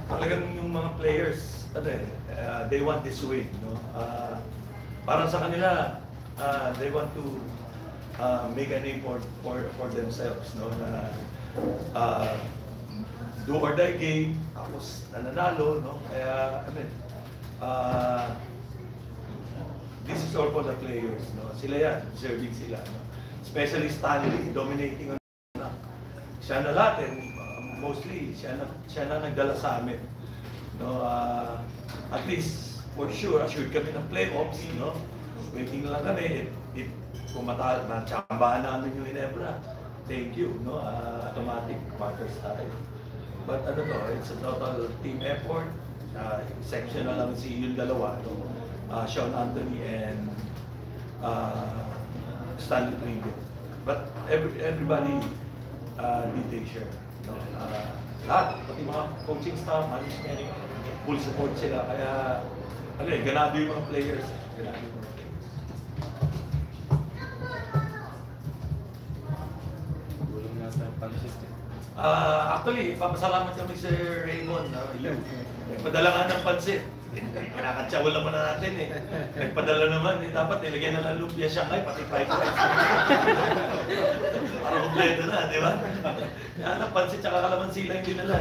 talagang yung mga players, they want this win, no? Parang sa kanila, they want to make a name for themselves, no? Na do or die game, tapos nananalo, no? Kaya, this is all for the players, no? Sila yan, deserving sila, no? Especially Stanley, dominating on siya na lahat, and mostly siya na nagdala sa amin, no? At least for sure assured kami ng playoffs, no? Waiting lang kami if kung matsambahan namin yung Ginebra, thank you, no? Automatic quarters tayo. But it's a total team effort. Exceptional lang yung dalawa, no? Sean Anthony and Stanley Pido. But everybody did their share, no? Lahat, pati mga coaching staff, management, full support sila. Kaya, ganado yung mga players. Ganado yung mga players. Gulong nga sa pansist. Actually, papasalamat kami si Raymond. Nagpadala nga ng pansit. Kinakatsawal naman na natin eh. Nagpadala naman, dapat nilagyan na ng lumpia Shanghai, pati fried rice. Para kompleto na, di ba? Yan ang pansit tsaka kalamansi lang yung dinala.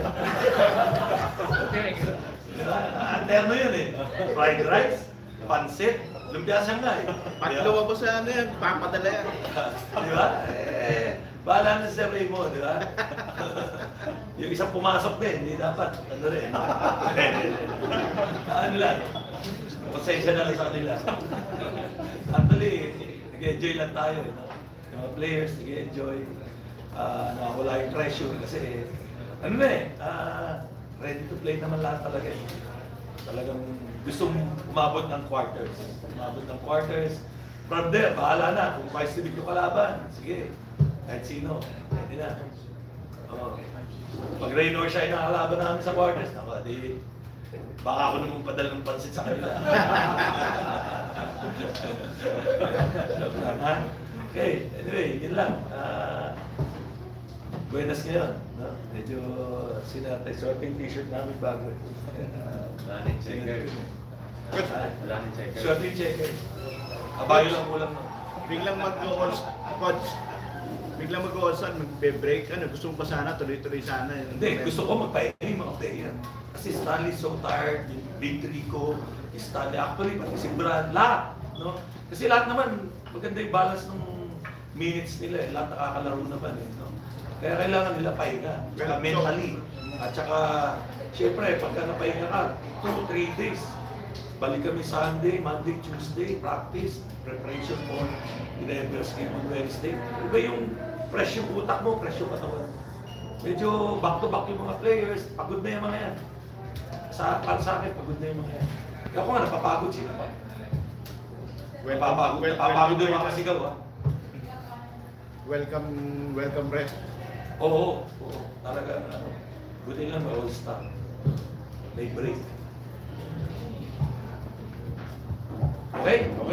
Diba? Alterno yun eh. Fried rice, pansit, lumpia Shanghai. Paglawa ko sa ano yan, papadala yan. Di ba? Bahala na si Raymond, di ba? Yung isang pumasok din, hindi dapat. Ano rin? Ano lang? Pasensya na lang sa kanila. Actually, nag-enjoy lang tayo. Yung mga players, nag-enjoy. Nakawala yung pressure kasi, ready to play naman lahat talaga. Talagang gustong umabot ng quarters. Umabot ng quarters. From there, bahala na. Kung vice to yung kalaban, sige. Kahit sino, pwede na. Pag rain or shine na kalaban namin sa quarters, baka ako naman padala ng pansit sa kanila. Okay, anyway, yun lang. Buenas ngayon. No? Medyo sinatay sorting t-shirt namin bago. Wala nang checker. Wala nang checker. Sorting checker. Kabayo lang kulang. Biglang biglang mag-all-star, magbe-break, gusto mo pa sana, tuloy-tuloy sana. Hindi, gusto ko magpahinga yung mga player. Kasi Stanley so tired, yung Big Rico, Stanley actually, pati si Brad, lahat. No? Kasi lahat naman, maganda yung balance ng minutes nila, lahat nakakalaro naman. No? Kaya kailangan nila pahinga, saka mentally. At saka, syempre, pagka napahinga ka, 2-3 days, balik kami Sunday, Monday, Tuesday, practice, preparation for Ginebras game on Wednesday. Iba yung fresh yung utak mo, fresh yung katawan. Medyo back-to-back yung mga players, pagod na yung mga yan. Para sa akin, pagod na yung mga yan. Kaya ako nga, napapagod sila pa. Napapagod na yung mga kasigaw, ha? Welcome rest. Oo, talaga. Buti lang, may all-star. May break. Okay?